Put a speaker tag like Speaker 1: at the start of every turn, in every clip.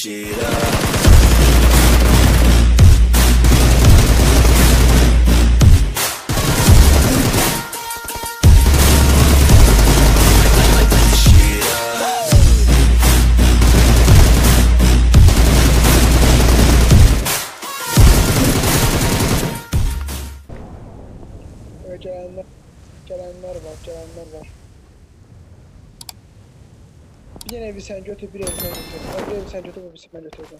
Speaker 1: shit up.
Speaker 2: Gelenler var. Bir tane evi sen götür, bir evi sen götür. Bir evi sen götür, bir ben götüreceğim.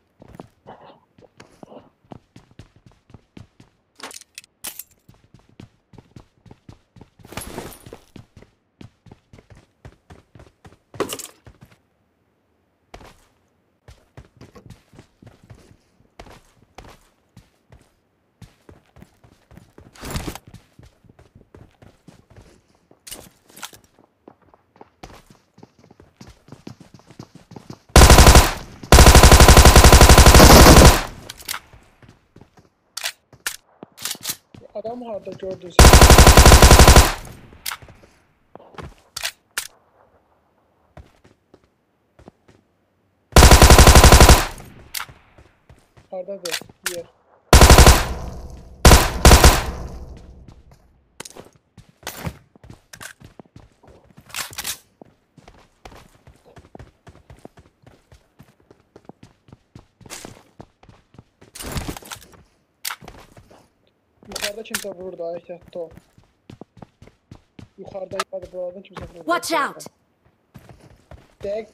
Speaker 2: Adam harda gördün sen. Hardadır yer. Yukarıda kimse vurdu, ehtiyatlı ol. Yukarıda buradan kimse vurdu.
Speaker 3: Watch out!
Speaker 2: Dek.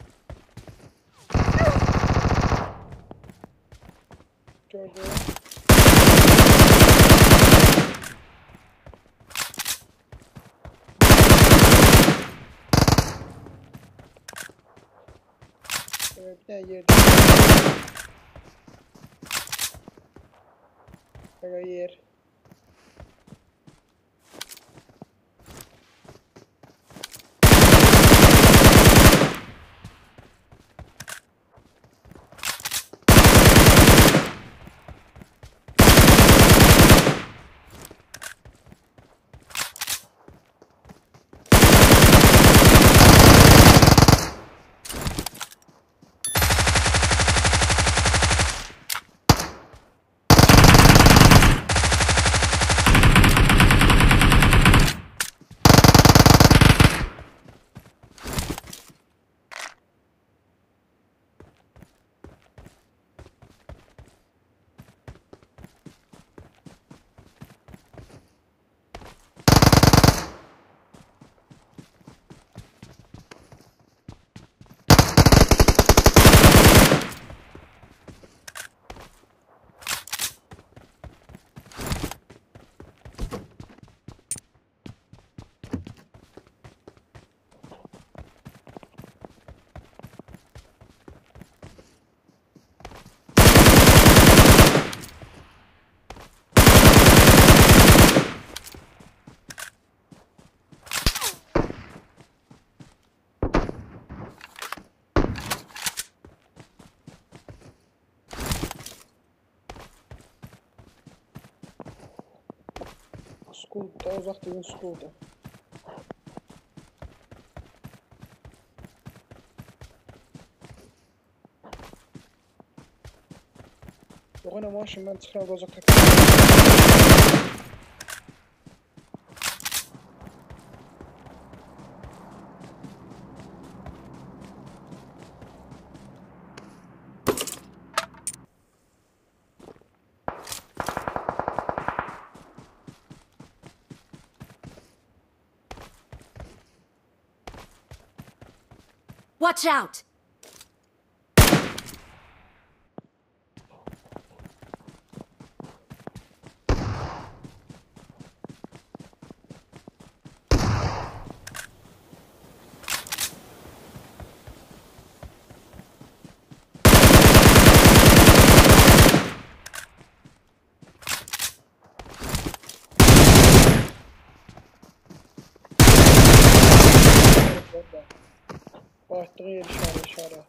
Speaker 2: Gördüm. Evet, bir tane yer. Aga yer. School, daha uzak değil, school'da. Yok ana maşın, ben çıkıram da uzakta.
Speaker 3: Watch out!
Speaker 2: Baktığı yer işarə.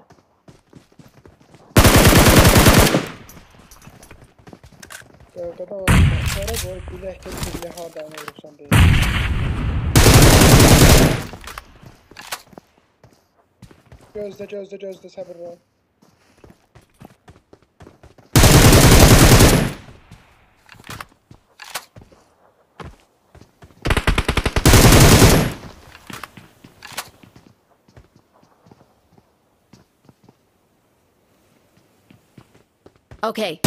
Speaker 2: Gövdədə var. Sonra qoy biləkdə bir hardan olursan deyil. Gözlə, səbir ol.
Speaker 3: Okay.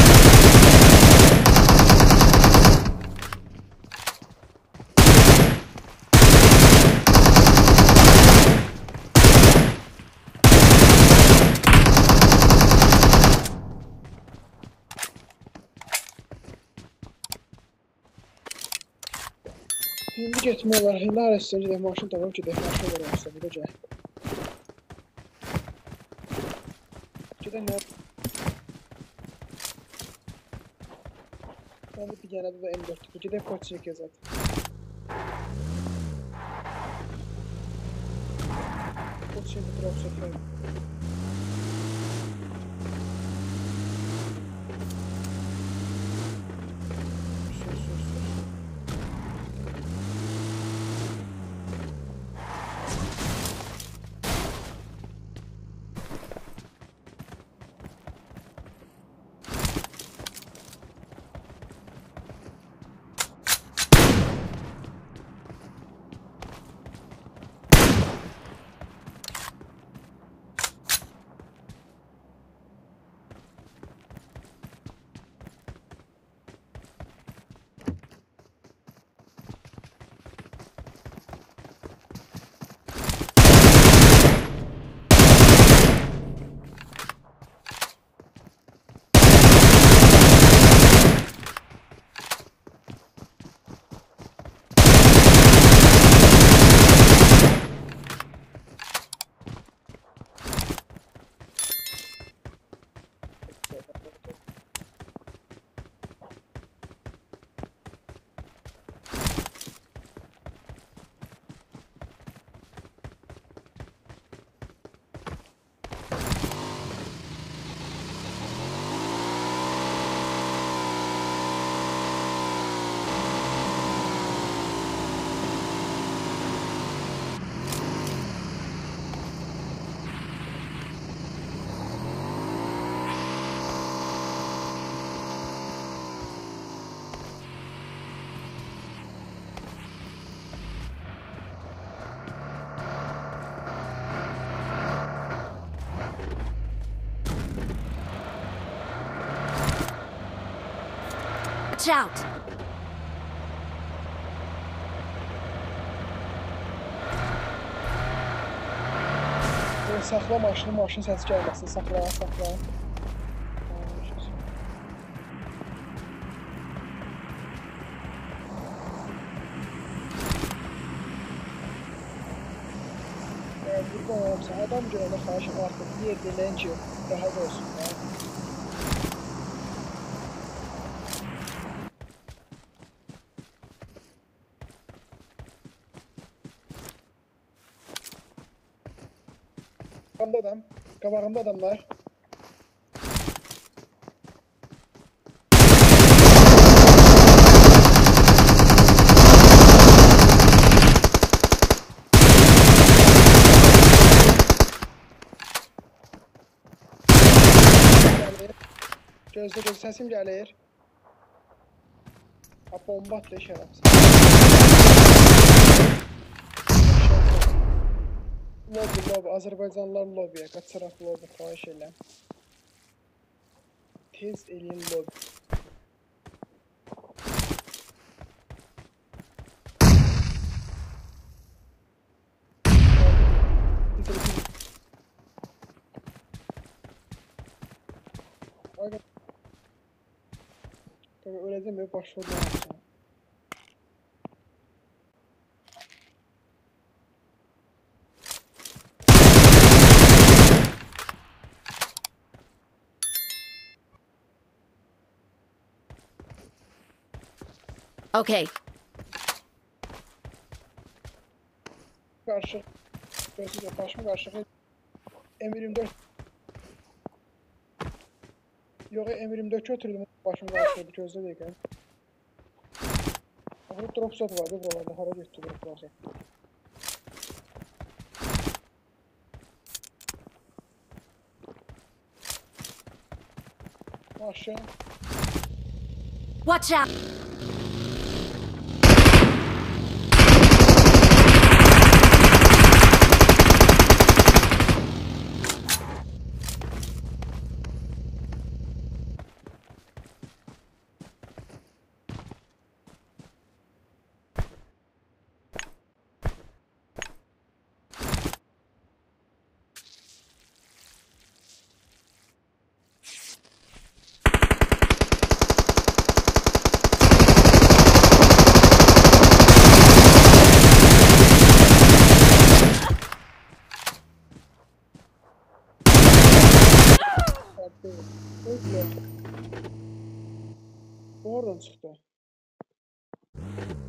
Speaker 2: İndi getmək olar. İndi arasında gedək maşın tapıb gedək. Maşın var arasında. Bir də gəl. Gedək nə? Ben de bir genelde de M4 tipi. Gedək koç çəkək zaten. Koç çəkək drop çəkək.
Speaker 3: Watch out!
Speaker 2: Saxla maşını, maşın səsi gəlməsin. Saxla, saxla. Burada olmasa, adam görəndə xahiş artıq yer deyilən ki, rahat olsun. Qabağımda adam, qabağımda adamlar. Gözlə, göz səsim gəlir. Bomba atdı şərəfsiz. Lobi, Azərbaycanlılar lobiyə, qaçaraq lobi, xahiş eləm. Tez eləyin lobi. Tabii öyle deme, başladı.
Speaker 3: Okay.
Speaker 2: Karşı. Gözüyle başımı karşı. M24. Yok M24 götürdüm. Başımı karşıydı. Gözde değil yani. Ahır drop shot vardı buralarda. Hara gitti droplarda. Aşağı.
Speaker 3: Watch out!
Speaker 2: oradan çıktı.